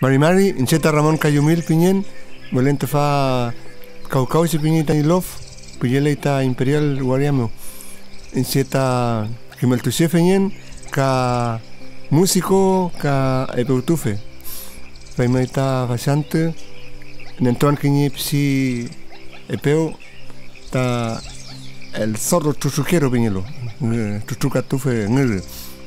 Mari, incheta Ramón Cayumil Piñén, Valente fa Caucao si Piñita y Love, Puyeleita Imperial Guariamo. Incheta Kimeltuche Feñén, ka músico, ka epeutufe. Faimaita Fachante, Nentuan Kiñi Psi Epeu, ta el sordo chuchuquero Piñelo, chuchucatufe ngel.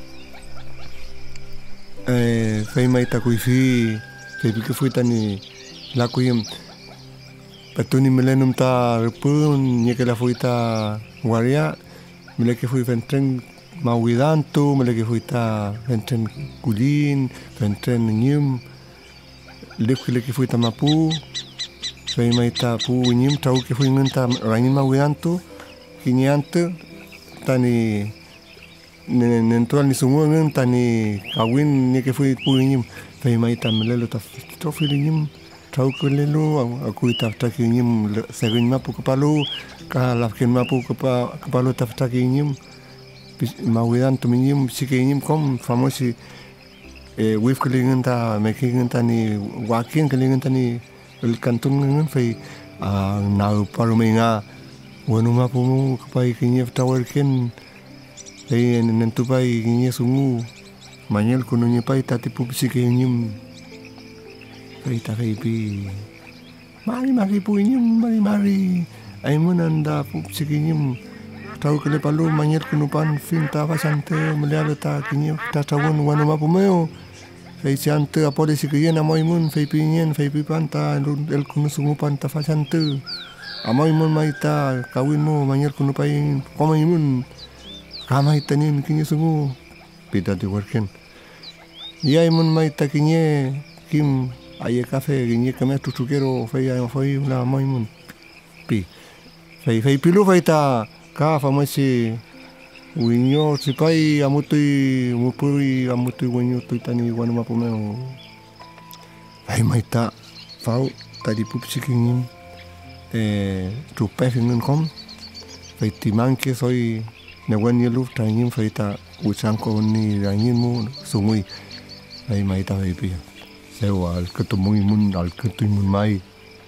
Faimaita Kuifi, Faipi fui tani la kuyem. Patuni milenum ta repun, nyekela fui ta Guaria, mileke fui ventren Mauidantu, mileke fui ta ventren Kulin, ventren Nyum, leke fui ta Mapu, Faimaita pu Nyum, tau ke fui ngenta Rainin Mauidantu, Kinyante, tani nentual ni sungu ngen tani kawin ni ke fui puinyim fai mai tam lelo ta trofilim trau ko lelo aku ta takinyim segin mapu kapalu ka lafken mapu kapalu ta takinyim mawidan to minyim sikinyim kom famosi wif kelingen ta making tani wakin kelingen tani el kantun ngen fai na parumenga wonu mapu kapai kinyef tawerken Hei nentupai nginya sungu manyel kuno nyepai tati pupsi ke nyum hei ta hei pi mari pu nyum mari ai munanda pupsi ke nyum tau kele palu manyel kuno pan fin ta pasante melialo ta kinya ta tawon wanu mapu meo hei siante apole si ke yena moi mun hei pi nyen hei pi panta el kuno sungu panta pasante amoi mun mai ta kawin mo manyel kuno pai komai mun Kama itanin kinya sungu pita di worken. Ia imun mai takinya kim aye kafe kinya kame tutukero fai la mai mun pi. Fai pilu fai ta ka famasi winyo sipai amutui mupuri amutui winyo tuitani wanu mapumeo. Fai mai ta fau tadi pupsi kinya tupe fingun kom. Fai timangke soi Nawan ye luf tanyim faita usangko ni rangin mu sungui ai mai ta hepi sewa al ketemu mun al ketemu mai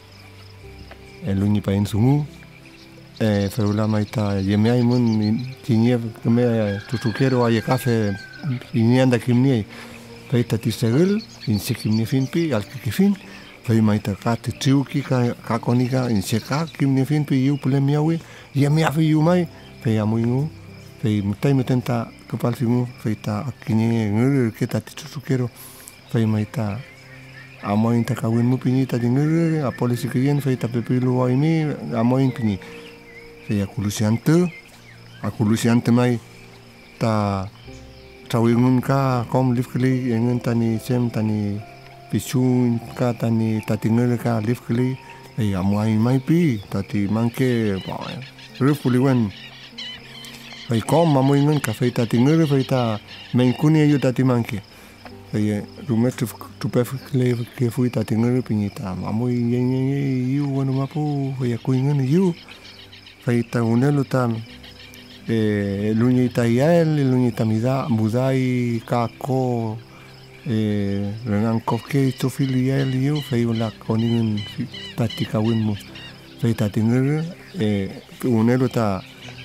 eluni pain sungu feula mai ta yemai mun tinye keme tutukero ay kafe ini anda kimni faita tisegel in sekimni finpi al kifin fai mai ta ka tiuki ka konika in seka kimni finpi yu plemiawi yemai afi yu mai fai amuingu fai mutai mutenta kapal singu fai ta akini ngere kita titusukero fai maita amoin ta kawin mu pini ta ngere a polisi kien fai ta pepilu wa ini amoin pini fai akulusiante mai ta tawingun ka kom lifkli engen tani sem tani pichun ka tani tatingere ka lifkli fai amoin mai pi tati manke refuliwen Fai kom mamu ingan ka fai tati ngere fai ta mengkuni ayu tati mangke. Fai rumet tu pef ke fui tati ngere pinyita mamu ingan yu wanu mapu fai aku ingan yu. Fai ta unelu ta lunya ita yael lunya ita mudai kako renang koke itu fili yael yu fai ulak koningan tati kawin mu. Fai tati ngere unelu ta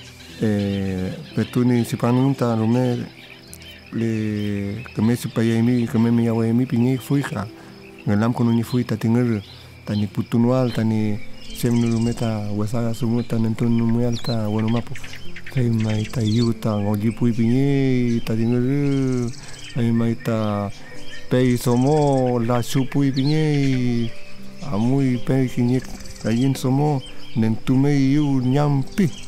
petuni sipanung ta rume le keme sipayami keme miyawami pingi fuika ngalam kono ni fuita tinger tani putunwal tani semnu rume ta wasaga sumu ta nentun mual ta wanu mapu kai mai ta yuta ngoji pui pingi ta tinger ai mai ta pei somo la supui pingi amui pei kinye kayin somo nentume yu nyampi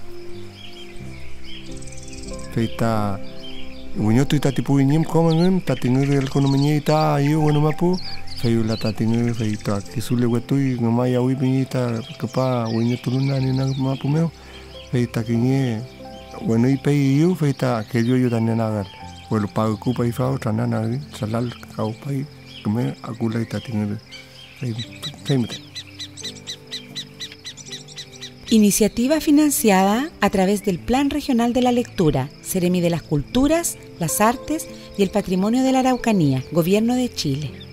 Feita unyo tu tati puinyim komangan tati ngere ekonominya ita ayu wanu mapu fayula tati ngere feita kisule wetui ngamai awi pinita kepa unyo turunan ina mapu meo feita kinye wanu ipai yu feita kelio yu tanya nagar walu pau ku pai fau tana nari salal kau pai keme aku lai tati ngere feimete. Iniciativa financiada a través del Plan Regional de la Lectura, Seremi de las Culturas, las Artes y el Patrimonio de la Araucanía, Gobierno de Chile.